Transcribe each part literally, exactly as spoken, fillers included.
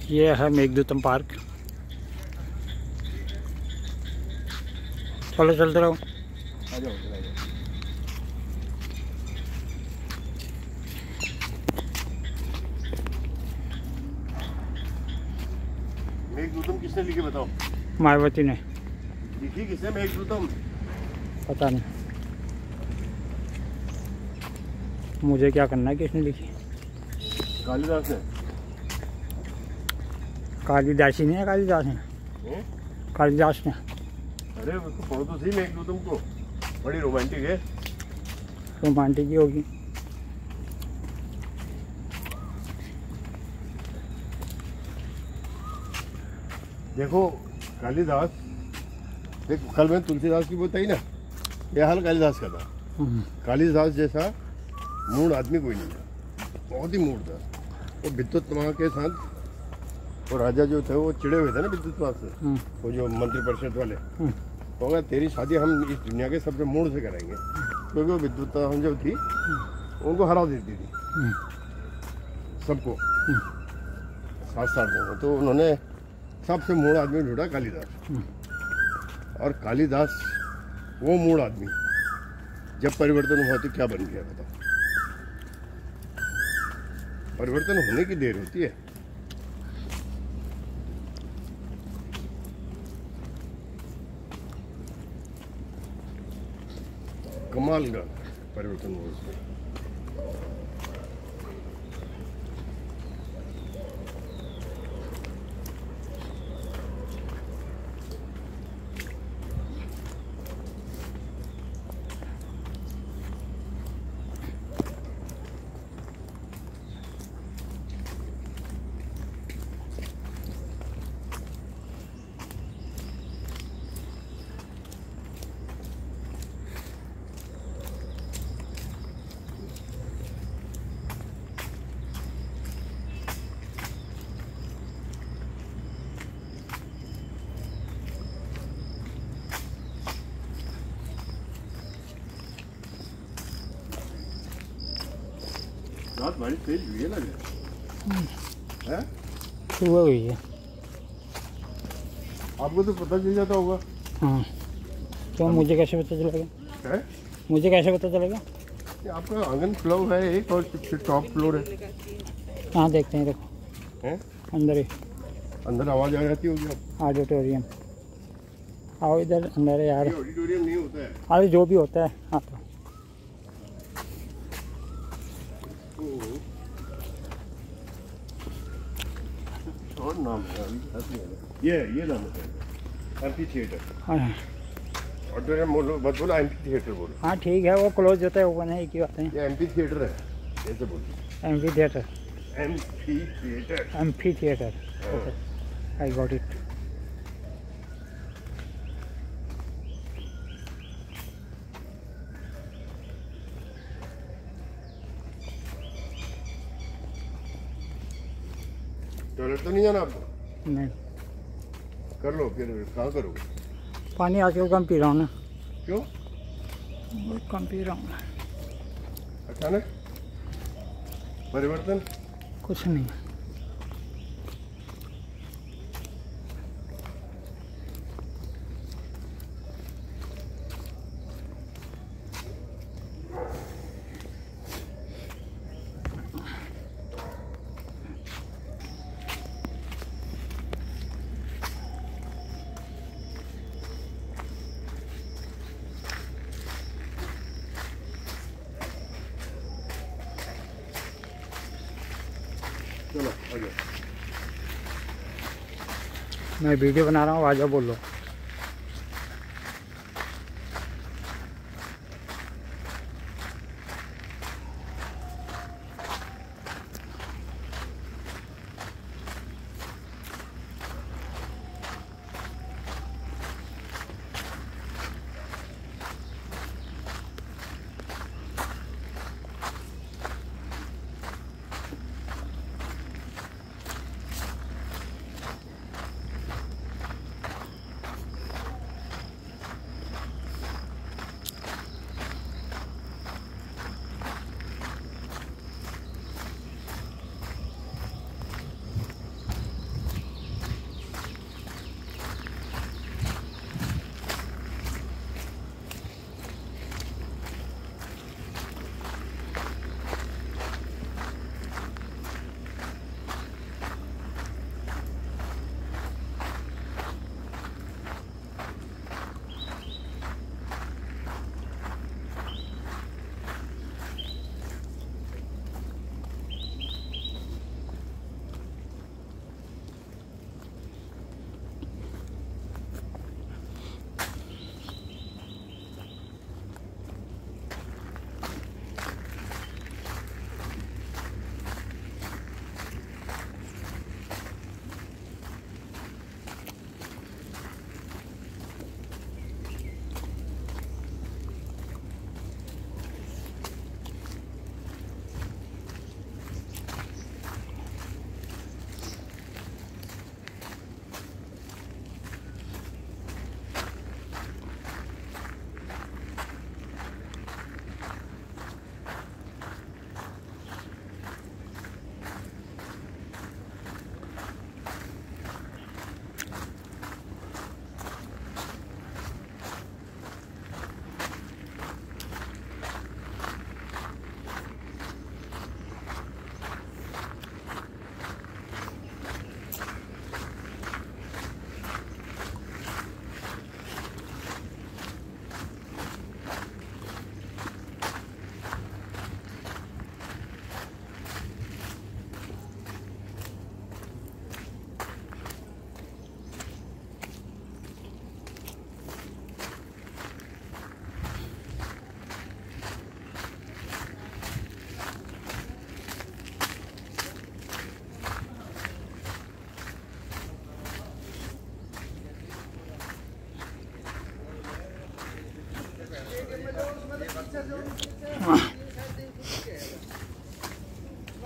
ये है मेघदूतम पार्क। चलो चलते रहो। आ जाओ, आ जाओ। मेघदूतम किसने लिखे बताओ? मायावती ने। लिखी किसने मेघदूतम? पता नहीं, मुझे क्या करना है किसने लिखी। कालिदास ने। कालिदासी ने, कालिदास ने, कालिदास ने। अरे उसको पढ़ो तो सही मेघदूतम को, बड़ी रोमांटिक है। रोमांटिक ही होगी। देखो कालिदास, देखो कल मैंने तुलसीदास की बताई ना, यह हाल कालिदास का था। कालिदास जैसा मूड आदमी कोई नहीं था, बहुत ही मूड था। वो विद्युत के साथ वो राजा जो थे वो चिड़े हुए थे ना विद्युत से, वो जो मंत्री परिषद वाले, तो अगर तेरी शादी हम इस दुनिया के सबसे मूड से करेंगे, क्योंकि वो विद्युत जो थी उनको हरा देती थी सबको साथ साथ में। तो उन्होंने सबसे मूड आदमी ढूंढा कालिदास, और कालिदास वो मूड आदमी जब परिवर्तन हुआ तो क्या बन गया बताओ? परिवर्तन होने की देर होती है। कमाल का परिवर्तन हुआ उसमें। रात बारिश तेज हुई है ना है? सुबह हुई है। आपको तो पता चल जाता होगा। हाँ, तो मुझे कैसे पता चलेगा? है? मुझे कैसे पता चलेगा? आपका आंगन फ्लोर है एक, और टॉप फ्लोर है। हाँ देखते हैं, देखो हैं? अंदर ही अंदर आवाज आ जाती होगी आप। ऑडिटोरियम। आओ इधर अंदर है यार। ऑडिटोरियम नहीं होता है। अरे जो भी होता है। हाँ तो और नाम है ये ये नाम है एम्फी थिएटर। हाँ ऑडिटोरियम बोलो मत बोलो, एम्फी थिएटर बोलो। हाँ ठीक है, वो क्लोज होता है, ओपन है, एक ही बात है। ये एम्फी थिएटर है, ऐसे बोलो। Amphitheatre. Amphitheatre. Amphitheatre. I got it. Toilet तो नहीं जाना आपको? नहीं, कर लो फिर, कहाँ करोगे? पानी आजकल कम पी रहा हूँ ना। क्यों? बहुत कम पी रहा हूँ। अचानक परिवर्तन? कुछ नहीं। चलो आ जाओ। मैं वीडियो बना रहा हूँ, आ जाओ बोल लो।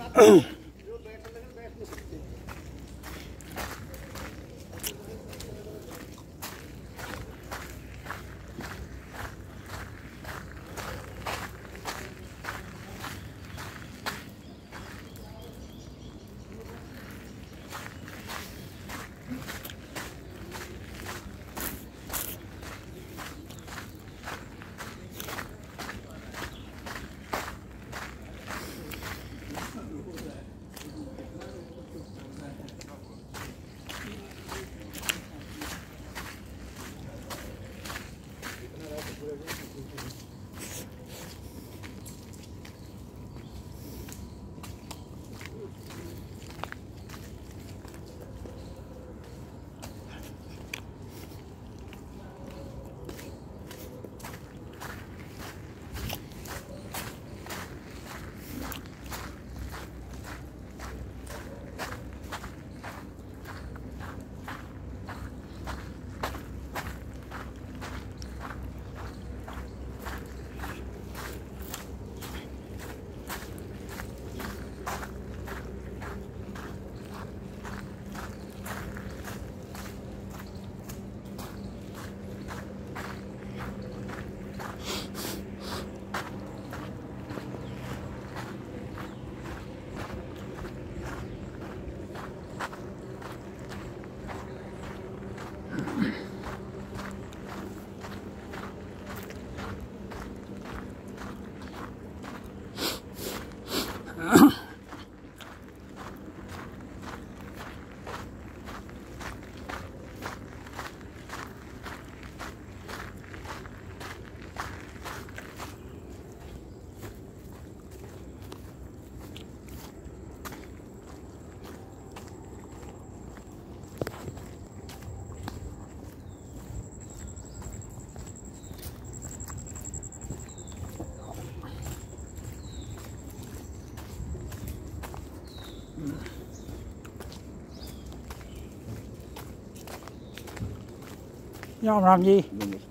राम राम जी। नमस्कार।